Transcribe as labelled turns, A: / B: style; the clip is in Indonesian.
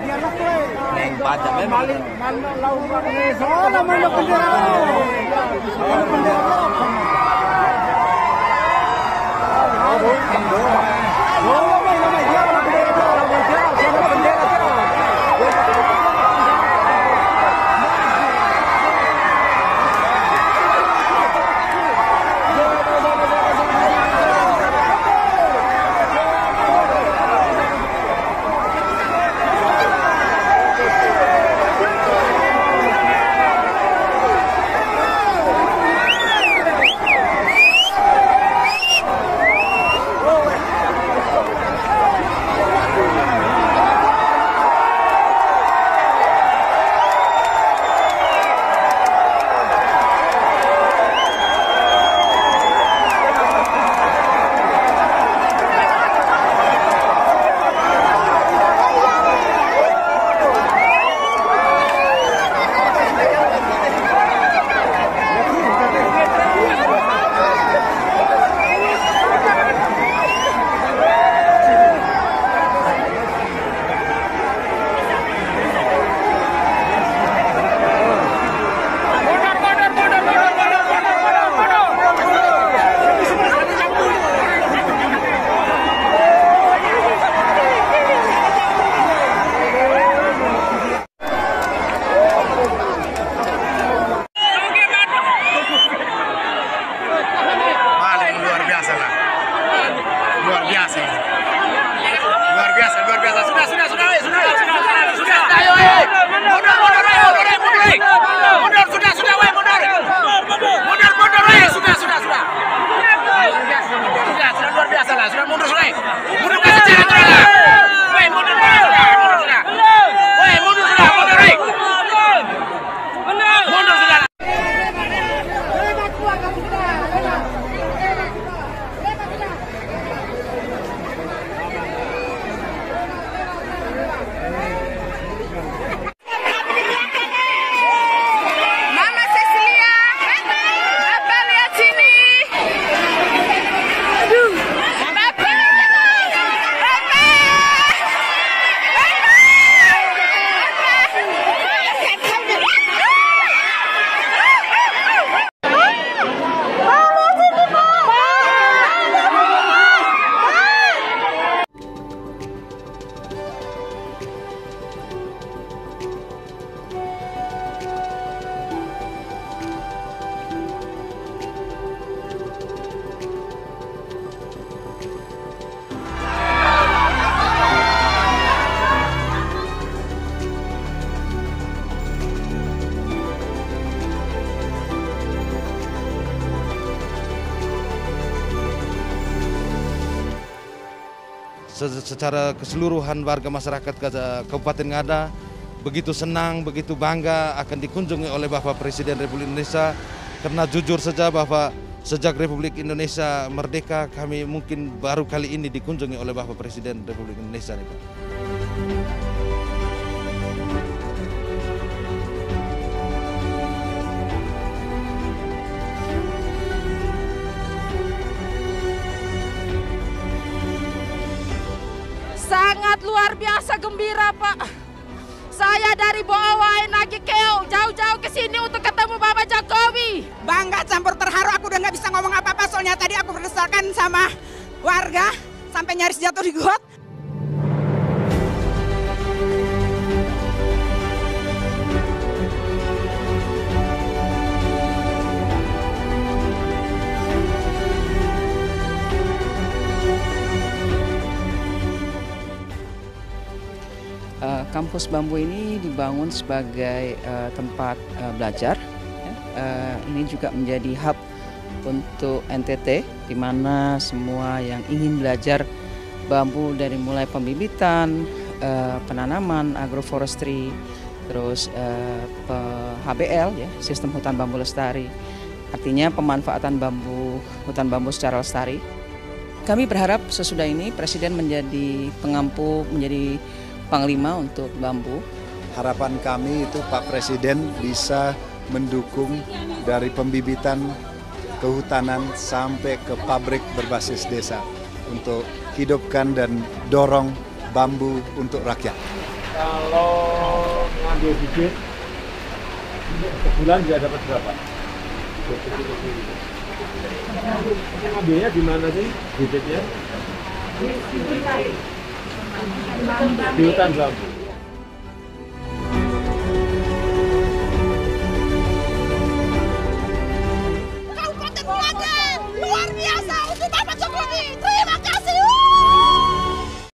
A: Neng pajak memang.
B: Secara keseluruhan warga masyarakat Kabupaten Ngada begitu senang, begitu bangga akan dikunjungi oleh Bapak Presiden Republik Indonesia, karena jujur saja bahwa sejak Republik Indonesia merdeka kami mungkin baru kali ini dikunjungi oleh Bapak Presiden Republik Indonesia.
C: Sangat luar biasa gembira, Pak. Saya dari Boawai Nagi Keo jauh-jauh ke sini untuk ketemu Bapak Jokowi.
D: Bangga campur terharu, aku udah nggak bisa ngomong apa-apa soalnya tadi aku berdasarkan sama warga sampai nyaris jatuh di got.
E: Kampus Bambu ini dibangun sebagai tempat belajar. Ini juga menjadi hub untuk NTT, di mana semua yang ingin belajar bambu dari mulai pembibitan, penanaman, agroforestry, terus HBL, ya, sistem hutan bambu lestari. Artinya pemanfaatan hutan bambu secara lestari. Kami berharap sesudah ini Presiden menjadi pengampu, menjadi Panglima untuk bambu.
F: Harapan kami itu Pak Presiden bisa mendukung dari pembibitan, kehutanan sampai ke pabrik berbasis desa untuk hidupkan dan dorong bambu untuk rakyat.
A: Kalau ngambil bibit sebulan dia dapat berapa? Ngambilnya di mana sih bibitnya? Di hutan bambu.